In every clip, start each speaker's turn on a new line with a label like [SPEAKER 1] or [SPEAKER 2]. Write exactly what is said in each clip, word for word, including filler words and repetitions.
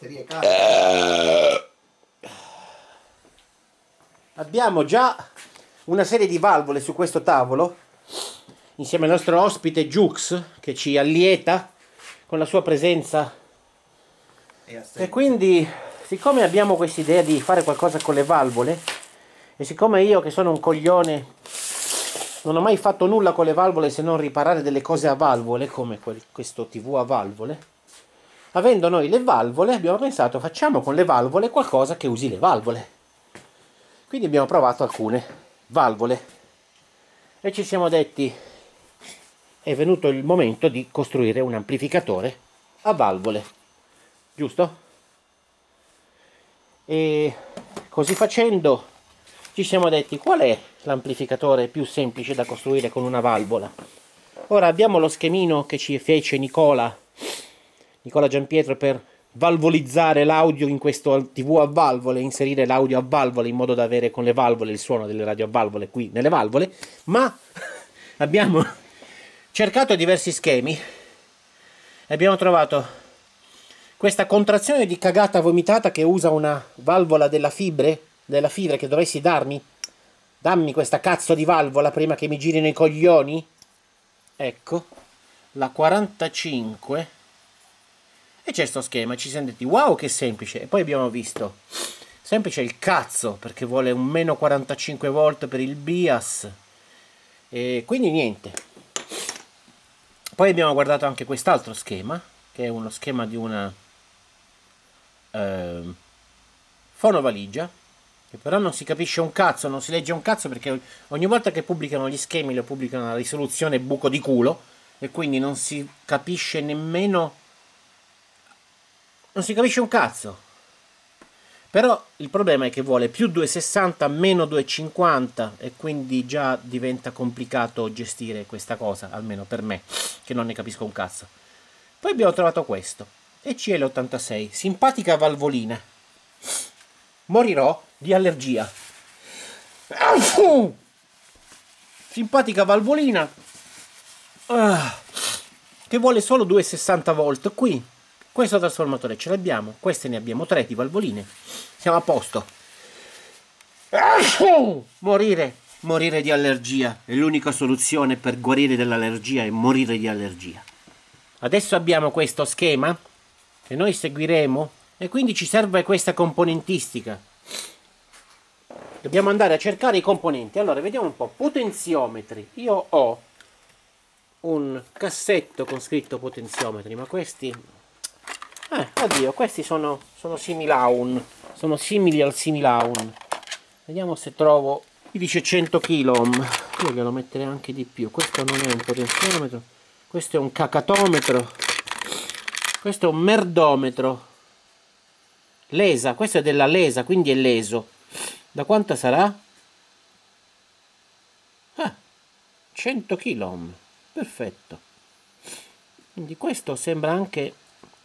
[SPEAKER 1] batterie cariche.
[SPEAKER 2] Abbiamo già una serie di valvole su questo tavolo, insieme al nostro ospite Jux, che ci allieta con la sua presenza. E quindi, siccome abbiamo questa idea di fare qualcosa con le valvole, e siccome io, che sono un coglione, non ho mai fatto nulla con le valvole se non riparare delle cose a valvole, come quel, questo tivù a valvole, avendo noi le valvole, abbiamo pensato, facciamo con le valvole qualcosa che usi le valvole. Quindi abbiamo provato alcune valvole e ci siamo detti, è venuto il momento di costruire un amplificatore a valvole, giusto? E così facendo ci siamo detti, qual è l'amplificatore più semplice da costruire con una valvola? Ora abbiamo lo schemino che ci fece Nicola, Nicola Giampietro, per valvolizzare l'audio in questo tivù a valvole, inserire l'audio a valvole in modo da avere con le valvole il suono delle radio a valvole qui nelle valvole, ma abbiamo cercato diversi schemi e abbiamo trovato questa contrazione di cagata vomitata che usa una valvola della fibre, della fibra che dovresti darmi. Dammi questa cazzo di valvola prima che mi girino i coglioni. Ecco, la quarantacinque. E c'è sto schema, ci siamo detti wow che semplice, e poi abbiamo visto semplice il cazzo, perché vuole un meno quarantacinque volt per il bias, e quindi niente. Poi abbiamo guardato anche quest'altro schema, che è uno schema di una eh, fonovaligia, che però non si capisce un cazzo, non si legge un cazzo, perché ogni volta che pubblicano gli schemi lo pubblicano a risoluzione buco di culo, e quindi non si capisce nemmeno Non si capisce un cazzo. Però il problema è che vuole più duecentosessanta, meno duecentocinquanta, e quindi già diventa complicato gestire questa cosa, almeno per me, che non ne capisco un cazzo. Poi abbiamo trovato questo, E C L ottantasei, simpatica valvolina. Morirò di allergia. Simpatica valvolina, che vuole solo duecentosessanta volt. Qui questo trasformatore ce l'abbiamo, queste ne abbiamo tre di valvoline, siamo a posto. Morire, morire di allergia, è l'unica soluzione per guarire dall'allergia, è morire di allergia. Adesso abbiamo questo schema che noi seguiremo, e quindi ci serve questa componentistica. Dobbiamo andare a cercare i componenti. Allora, vediamo un po'. Potenziometri. Io ho un cassetto con scritto potenziometri, ma questi... Eh, oddio, questi sono, sono similaun, sono simili al similaun. Vediamo se trovo, qui dice cento chiloohm, io glielo metterei anche di più. Questo non è un potenziometro, questo è un cacatometro, questo è un merdometro. Lesa, questo è della lesa, quindi è leso. Da quanto sarà? Ah, cento chiloohm, perfetto. Quindi questo sembra anche...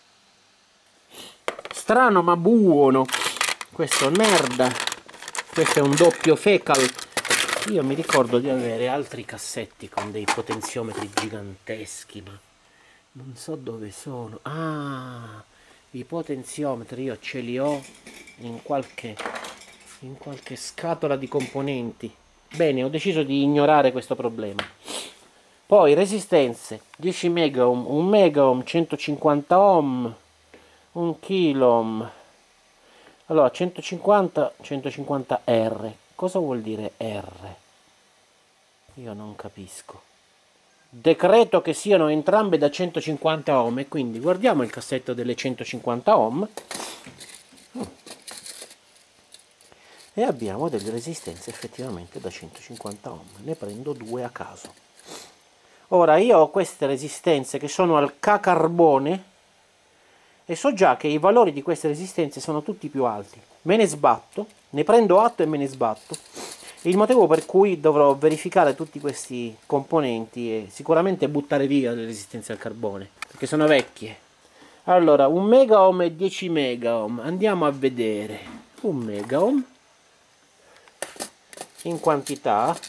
[SPEAKER 2] strano ma buono. Questo merda. Questo è un doppio fecal. Io mi ricordo di avere altri cassetti con dei potenziometri giganteschi, ma non so dove sono. Ah, i potenziometri io ce li ho in qualche in qualche scatola di componenti. Bene, ho deciso di ignorare questo problema. Poi resistenze dieci megaohm, un megaohm, centocinquanta ohm, un kiloohm. Allora centocinquanta, centocinquanta R. Cosa vuol dire R? Io non capisco. Decreto che siano entrambe da centocinquanta ohm, e quindi guardiamo il cassetto delle centocinquanta ohm e abbiamo delle resistenze effettivamente da centocinquanta ohm. Ne prendo due a caso. Ora io ho queste resistenze che sono al K-carbone e so già che i valori di queste resistenze sono tutti più alti. Me ne sbatto, ne prendo atto e me ne sbatto. Il motivo per cui dovrò verificare tutti questi componenti e sicuramente buttare via le resistenze al carbone, perché sono vecchie. Allora, un megaohm e dieci megaohm. Andiamo a vedere. Un megaohm in quantità.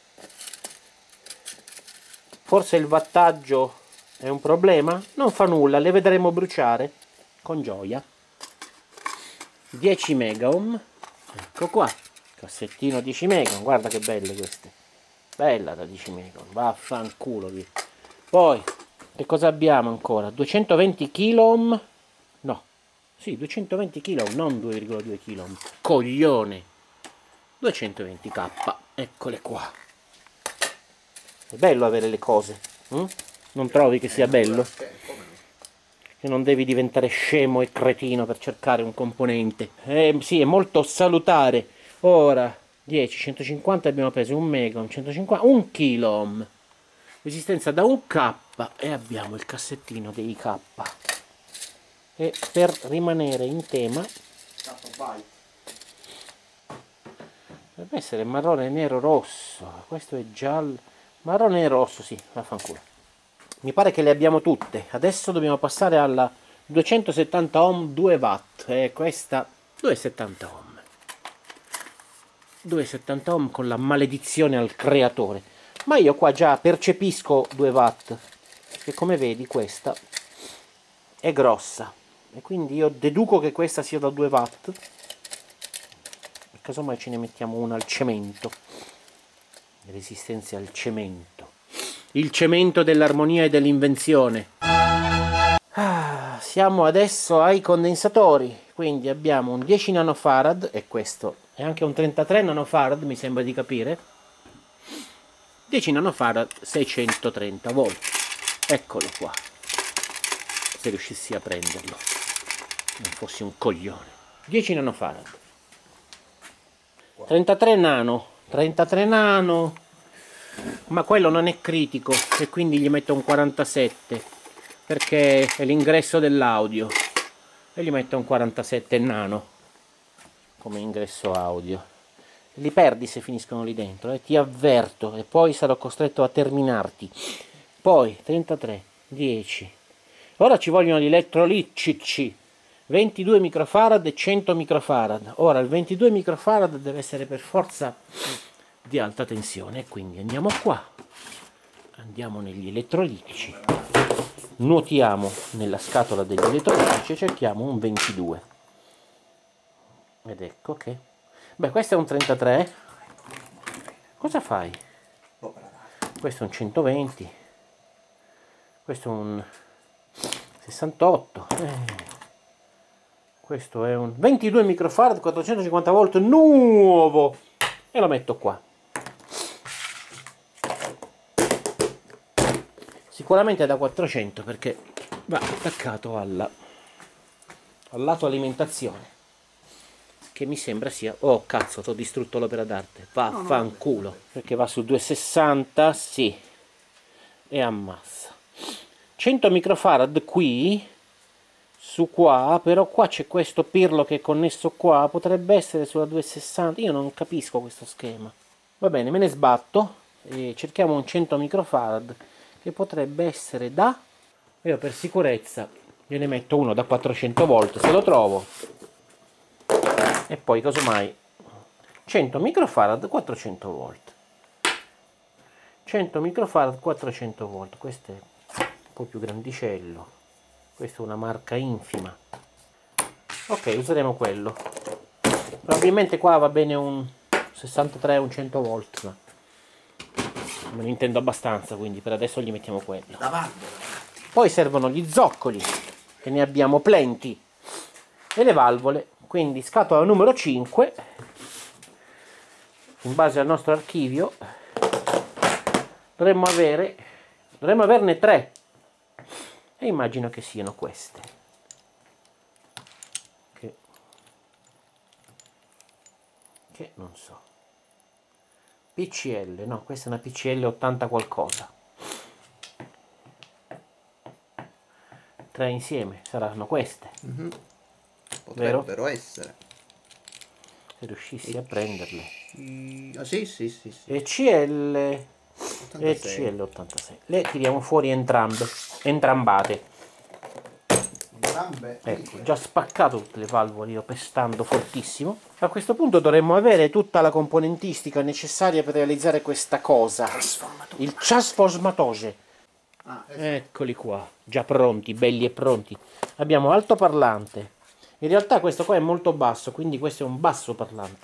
[SPEAKER 2] Forse il wattaggio è un problema? Non fa nulla, le vedremo bruciare con gioia. dieci mega ohm, ecco qua, cassettino dieci mega ohm, guarda che belle queste, bella da dieci mega ohm, vaffanculo lì. Poi che cosa abbiamo ancora? duecentoventi kilo ohm, no, sì, duecentoventi kilo ohm, non due virgola due kilo ohm, coglione, duecentoventi k, eccole qua. È bello avere le cose, hm? Non trovi che sia bello? Che non devi diventare scemo e cretino per cercare un componente. Eh, sì, è molto salutare. Ora, dieci, centocinquanta abbiamo preso un mega ohm, centocinquanta, un kilo ohm. Resistenza da un K e abbiamo il cassettino dei K. E per rimanere in tema, dovrebbe essere marrone, nero, rosso. Questo è giallo, marrone e rosso, sì, vaffanculo. Mi pare che le abbiamo tutte. Adesso dobbiamo passare alla duecentosettanta ohm due watt. E questa duecentosettanta ohm. duecentosettanta ohm con la maledizione al creatore. Ma io qua già percepisco due watt. E come vedi questa è grossa. E quindi io deduco che questa sia da due watt. E casomai ce ne mettiamo una al cemento. Resistenze al cemento. Il cemento dell'armonia e dell'invenzione. Ah, siamo adesso ai condensatori, quindi abbiamo un dieci nanofarad e questo è anche un trentatré nanofarad, mi sembra di capire. dieci nanofarad, seicentotrenta volt. Eccolo qua. Se riuscissi a prenderlo, non fossi un coglione. dieci nanofarad. trentatré nano, trentatré nano. Ma quello non è critico e quindi gli metto un quarantasette perché è l'ingresso dell'audio e gli metto un quarantasette nano come ingresso audio. Li perdi se finiscono lì dentro, eh, ti avverto, e poi sarò costretto a terminarti. Poi trentatré, dieci. Ora ci vogliono gli elettrolitici, ventidue microfarad e cento microfarad. Ora il ventidue microfarad deve essere per forza di alta tensione, quindi andiamo qua, andiamo negli elettrolitici, nuotiamo nella scatola degli elettrolitici e cerchiamo un ventidue, ed ecco che, beh, questo è un trentatré, cosa fai? Questo è un centoventi, questo è un sessantotto, eh. Questo è un ventidue microfarad, quattrocentocinquanta volt nuovo, e lo metto qua. Sicuramente da quattrocento perché va attaccato alla, al lato alimentazione, che mi sembra sia... Oh cazzo, ti ho distrutto l'opera d'arte, vaffanculo, no, no. Perché va su duecentosessanta, sì, e ammazza. cento microfarad qui, su qua, però qua c'è questo pirlo che è connesso qua, potrebbe essere sulla duecentosessanta, io non capisco questo schema. Va bene, me ne sbatto e cerchiamo un cento microfarad che potrebbe essere da... Io per sicurezza gliene metto uno da quattrocento volt se lo trovo, e poi casomai cento microfarad quattrocento volt, cento microfarad quattrocento volt. Questo è un po' più grandicello, questa è una marca infima. Ok, useremo quello, probabilmente qua va bene un sessantatré, un cento volt, ma me ne intendo abbastanza, quindi per adesso gli mettiamo quello. Poi servono gli zoccoli, che ne abbiamo plenty, e le valvole, quindi scatola numero cinque, in base al nostro archivio dovremmo avere, dovremmo averne tre, e immagino che siano queste, che, che non so, P C L, no, questa è una P C L ottanta qualcosa, tre insieme saranno queste, mm-hmm.
[SPEAKER 3] Potrebbero
[SPEAKER 2] vero?
[SPEAKER 3] essere,
[SPEAKER 2] se riuscissi e a prenderle.
[SPEAKER 3] C... Ah, sì, sì, sì, sì.
[SPEAKER 2] E C L e C L ottantasei, le tiriamo fuori entrambe, entrambate.
[SPEAKER 3] Entrambe.
[SPEAKER 2] Ecco, già spaccato tutte le valvole, io pestando fortissimo. A questo punto dovremmo avere tutta la componentistica necessaria per realizzare questa cosa, il trasformatore. Ah, esatto. Eccoli qua, già pronti, belli e pronti. Abbiamo altoparlante In realtà questo qua è molto basso, quindi questo è un basso parlante.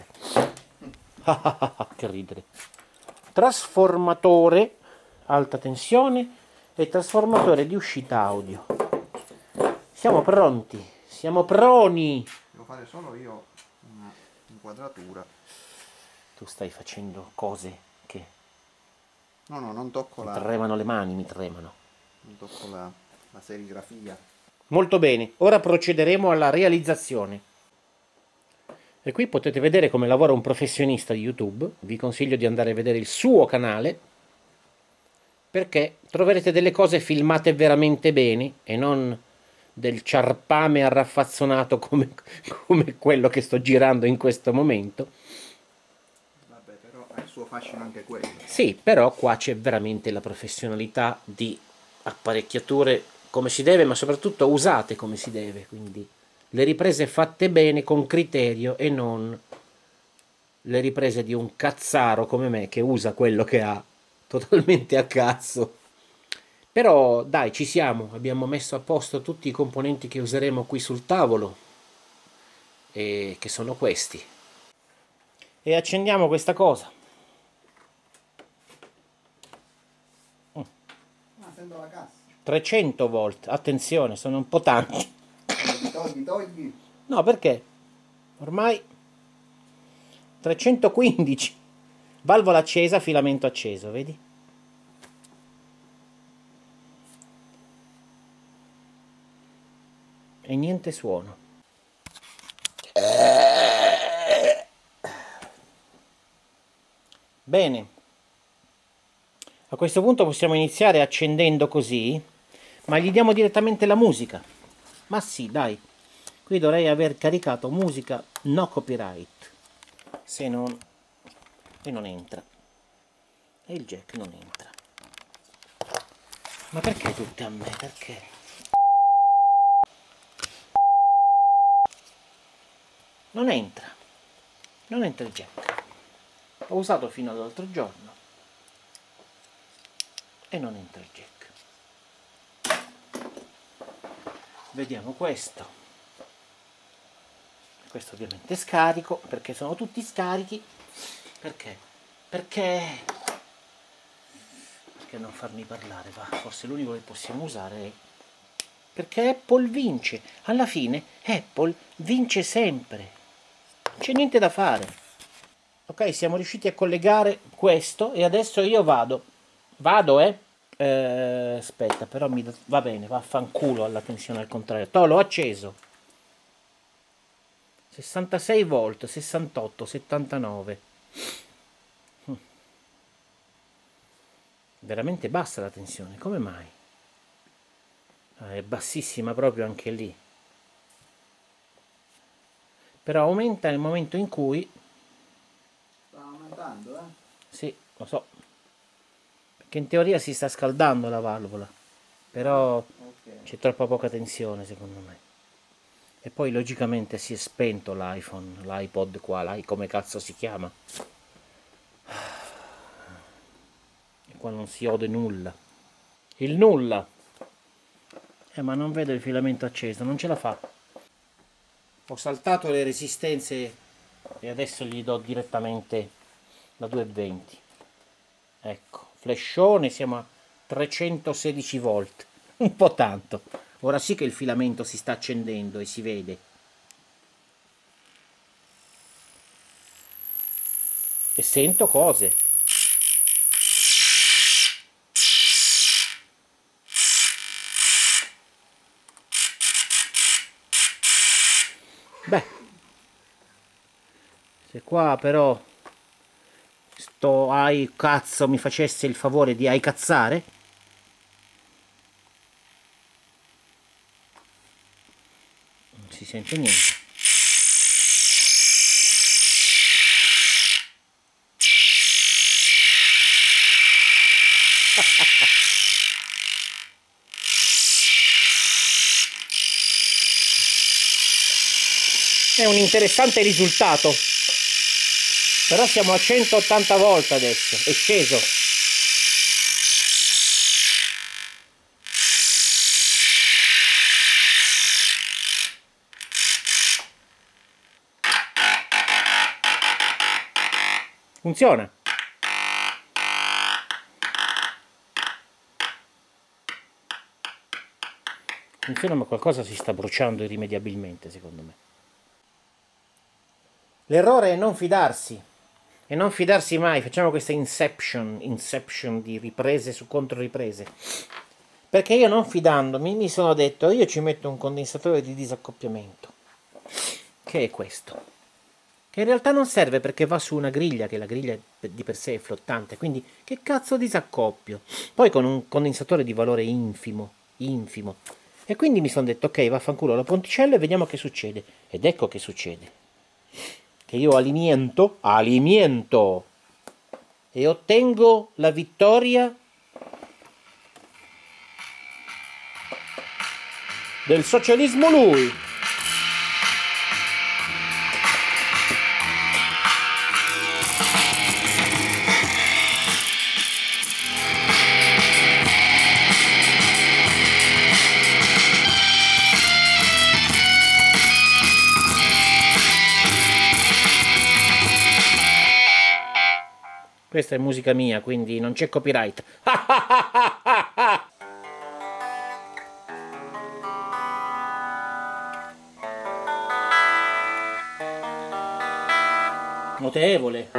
[SPEAKER 2] Che ridere. Trasformatore alta tensione e trasformatore di uscita audio. Siamo pronti, siamo proni.
[SPEAKER 3] Devo fare solo io una inquadratura.
[SPEAKER 2] Tu stai facendo cose che
[SPEAKER 3] No, no, non tocco
[SPEAKER 2] mi
[SPEAKER 3] la,
[SPEAKER 2] tremano le mani, mi tremano.
[SPEAKER 3] non tocco la, la serigrafia.
[SPEAKER 2] Molto bene, ora procederemo alla realizzazione. E qui potete vedere come lavora un professionista di YouTube. Vi consiglio di andare a vedere il suo canale, perché troverete delle cose filmate veramente bene e non del ciarpame arraffazzonato come, come quello che sto girando in questo momento.
[SPEAKER 3] Vabbè, però ha il suo fascino anche quello.
[SPEAKER 2] Sì, però qua c'è veramente la professionalità di apparecchiature come si deve, ma soprattutto usate come si deve, quindi le riprese fatte bene con criterio e non le riprese di un cazzaro come me che usa quello che ha totalmente a cazzo. Però dai, ci siamo, abbiamo messo a posto tutti i componenti che useremo qui sul tavolo, e che sono questi. E accendiamo questa cosa.
[SPEAKER 3] Ah, sento la cassa.
[SPEAKER 2] trecento volt, attenzione, sono un po' tanti.
[SPEAKER 3] Togli, togli, togli.
[SPEAKER 2] No, perché? Ormai trecentoquindici. Valvola accesa, filamento acceso, vedi? E niente suono. Bene. A questo punto possiamo iniziare accendendo così, ma gli diamo direttamente la musica. Ma sì, dai. Qui dovrei aver caricato musica no copyright. Se non... e non entra. E il jack non entra. Ma perché tutte a me? Perché? Non entra. Non entra il jack. Ho usato fino all'altro giorno. E non entra il jack. Vediamo questo. Questo ovviamente è scarico, perché sono tutti scarichi. Perché? Perché? Perché non farmi parlare, va? Forse l'unico che possiamo usare è... Perché Apple vince. Alla fine Apple vince sempre. Non c'è niente da fare. Ok, siamo riusciti a collegare questo e adesso io vado. Vado, eh? eh aspetta, però mi va bene, vaffanculo alla tensione al contrario. To, l'ho acceso. sessantasei volt, sessantotto, settantanove. Hm. Veramente bassa la tensione, come mai? Ah, è bassissima proprio anche lì. Però aumenta nel momento in cui...
[SPEAKER 3] Sta aumentando, eh?
[SPEAKER 2] Sì, lo so. Perché in teoria si sta scaldando la valvola. Però
[SPEAKER 3] Ok.
[SPEAKER 2] c'è troppa poca tensione secondo me. E poi logicamente si è spento l'iPhone, l'iPod qua, l'i- come cazzo si chiama. E qua non si ode nulla. Il nulla. Eh, ma non vedo il filamento acceso, non ce la fa. Ho saltato le resistenze e adesso gli do direttamente la duecentoventi. Ecco, flashone, siamo a trecentosedici volt. Un po' tanto. Ora sì che il filamento si sta accendendo e si vede. E sento cose. Beh, se qua però sto ai cazzo mi facesse il favore di ai cazzare, non si sente niente. È un interessante risultato, però siamo a centottanta volt adesso, è sceso. Funziona. Funziona, ma qualcosa si sta bruciando irrimediabilmente, secondo me. L'errore è non fidarsi. E non fidarsi mai. Facciamo questa inception, inception di riprese su contro riprese. Perché io, non fidandomi, mi sono detto, io ci metto un condensatore di disaccoppiamento. Che è questo. Che in realtà non serve, perché va su una griglia, che la griglia di per sé è flottante. Quindi che cazzo disaccoppio? Poi con un condensatore di valore infimo. Infimo. E quindi mi sono detto, ok, vaffanculo la ponticella e vediamo che succede. Ed ecco che succede. Che io alimento, alimento, e ottengo la vittoria del socialismo lui. Questa è musica mia, quindi non c'è copyright. Notevole.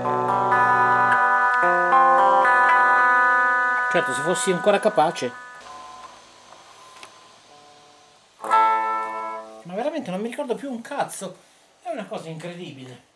[SPEAKER 2] Certo, se fossi ancora capace. Ma veramente non mi ricordo più un cazzo. È una cosa incredibile.